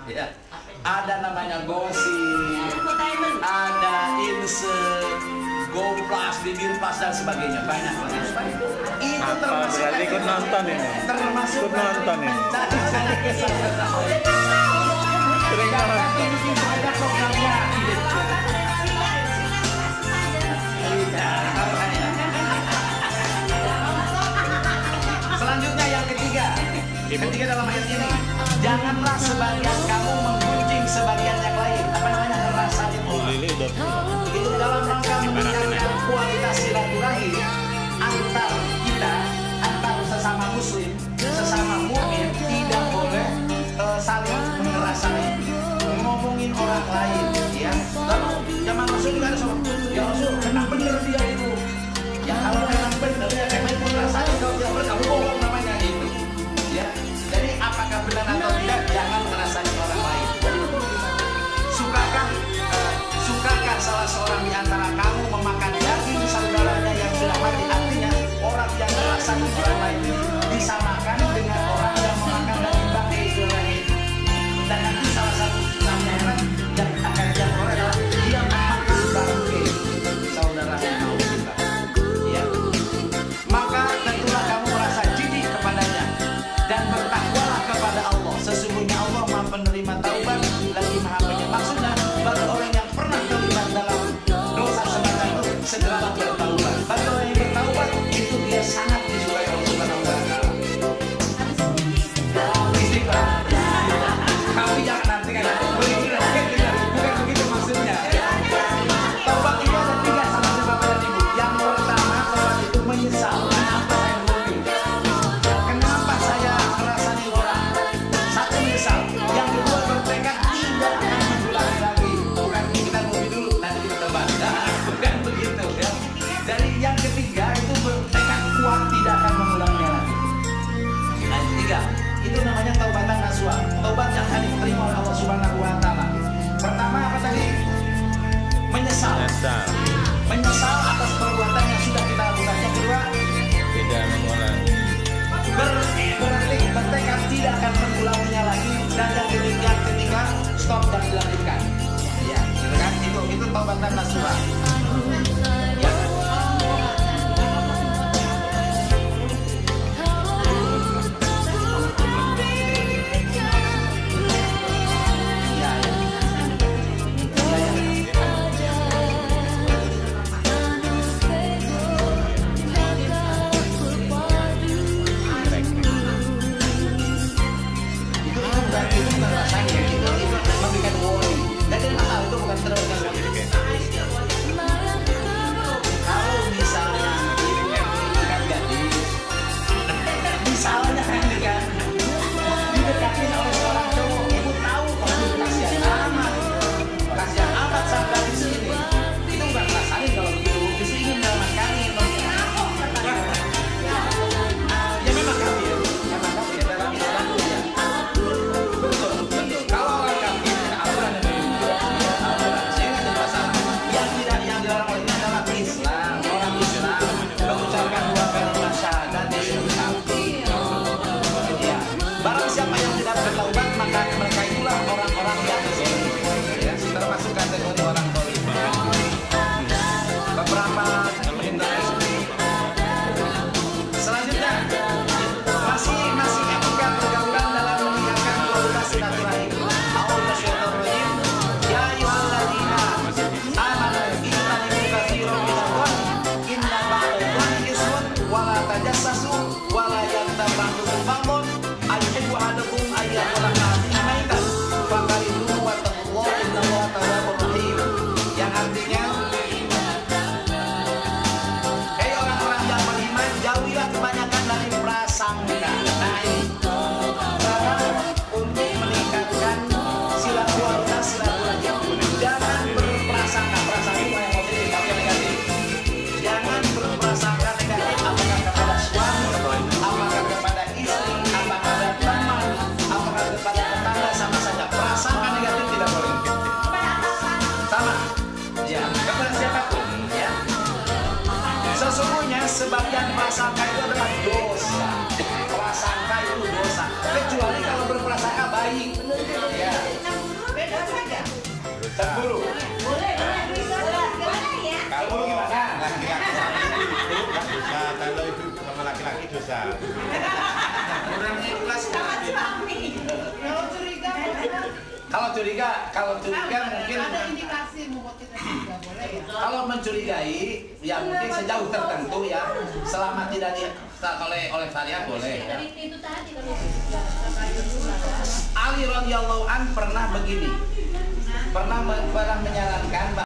Ya. Ada namanya gosip, ada insert, GoPlus, Bibir Plus dan sebagainya, banyak banget. Itu termasuk berarti ikut nonton ini. Termasuk ikut nonton ini. Sering nonton. Ada programnya. Selanjutnya yang ketiga. Ketiga dalam ayat ini, janganlah sebagian kamu menggunjing sebagian yang lain. Apa namanya? Ngerasain orang. Itu dalam rangka meningkatkan kualitas silaturahim antar kita, antar sesama muslim, sesama mukmin. Tidak boleh saling mengerasai, ngomongin orang lain. Ya, lalu zaman Rasul juga ada soal, ya Rasul, kena bener dia itu. Ya kalau kena bener, ya memang pun rasanya kalau tidak bener, kamu bohong namanya itu. Ya, jadi apakah benar atau tidak, jangan merasani orang lain. Sukakah salah seorang di antara kamu memakan daging saudaranya yang sudah mati? Artinya orang yang merasani orang lain disamakan dengan orang yang memakan daging bangkai saudaranya. Dan nanti salah satu pelajaran yang akan dilakukan adalah dia memakan bangkai saudaranya. Ya, maka tentulah kamu merasa jijik kepadanya dan bertakwalah kepada Allah. Sesungguhnya Allah Maha Penerima Taubat lagi Maha Penyayang. Maksudnya bagi orang yang pernah terlibat dalam dosa semacam itu segeralah bertaubat. Bagi orang yang bertaubat itu dia sangat disukai Allah Subhanahu wa Ta'ala. Istighfar. Tapi jangan nanti kan bukan begitu maksudnya. Taubat itu ada 3 sama Bapak dan Ibu. Yang pertama, taubat itu menyesal. Kenapa saya merasani orang? Satu, menyesal. Yang kedua, bertekad tidak akan mengulangi lagi. Bukan kita ngopi dulu, nanti kita tobat. Bukan begitu ya. Dari yang ketiga itu bertekad kuat tidak akan mengulanginya lagi. Nah, yang ketiga itu namanya taubatan nasuha. Taubat yang akan diterima oleh Allah Subhanahu wa Ta'ala. Pertama apa tadi? Menyesal. Menyesal atas perbuatan yang sudah kita lakukan. Yang kedua, Tidak mengulangi. bertekad tidak akan mengulanginya lagi. Dan yang ketiga stop dan dilanjutkan. Ya, gitu kan? Itu taubatan nasuha. Ya. Memberikan warning. Dan masalah itu bukan terus kalau misalnya kan gadis, misalnya kan didekatin oleh seorang cowok, ibu tahu kalau kasihan amat sama gadis ini, itu bukan rasain kalau begitu, justru ingin menyelamatkan. Ya memang kafir, dalam Islam ya. Betul. Kalau orang kafir, aturan yang dilarang oleh ini adalah Islam. Orang Islam mengucapkan 2 kalimat syahadat di Islam. Ya. Barang siapa yang tidak bertaubat, maka mereka itulah orang-orang yang zalim. Ya, termasuk kategori orang zalim. Beberapa selanjutnya masih etika pergaulan dalam meningkatkan kualitas silaturahim. A'udzubillahi ya ayyuhalladzina amanu ijtanibu katsiran minadh dhanni inna ba'dadh dhanni ismun wa la tajassasu wa la yaghtab ba'dukum ba'dhan ayyuhibbu ahadukum ayyakula hadhihi maitan fakarihu wa taqullaha innallaha tawwabur rahim. Yang artinya, hei orang-orang yang beriman, jauhilah kebanyakan dari prasangka. Nah ini cara untuk meningkatkan silaturahim. Jangan berprasangka itu yang positif tapi negatif. Jangan berprasangka negatif apakah kepada suami, apakah kepada istri, apakah kepada teman, apakah kepada tetangga, sama saja. Prasangka negatif tidak boleh. Sama. Ya, kepada siapapun. Ya. Sesungguhnya sebagian prasangka itu adalah dosa. Prasangka itu dosa. Kecuali kalau berprasangka baik. Ya. Cemburu. Boleh ya. Cemburu gimana? Laki-laki sama ibu nggak dosa, kalau ibu sama laki-laki dosa. Kurang ikhlas. Sama suami. Kalau curiga mungkin ada indikasi membuat kita curiga, boleh ya? kalau mencurigai ya mungkin sejauh tertentu ya, selama tidak oleh syariat boleh ya. Itu tadi kalau Ali radhiyallahu an pernah begini, pernah menyarankan